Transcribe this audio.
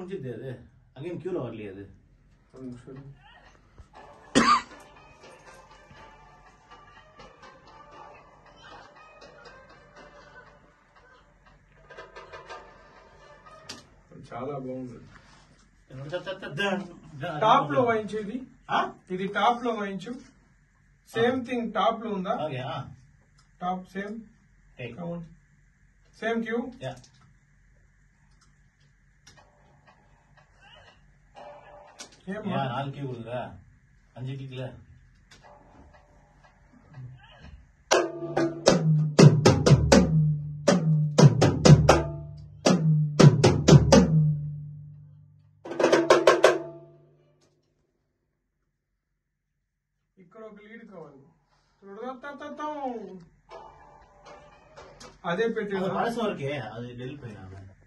முடிச்சிருது அது அகைன் கியூல வரலையே அது చాలా బాగుంది టాప్ లో వాయించు ఇది టాప్ లో వాయించు సేమ్ థింగ్ టాప్ లో ఉందా టాప్ సేమ్ సేమ్ క్యూ நாலு கியூ கொடுக்குறா 5 கிளிக்ல ఇక్కడ ఒక లీడ్ కావాలి అదే పెట్టేది పడసం వరకే అది వెళ్ళిపోయినా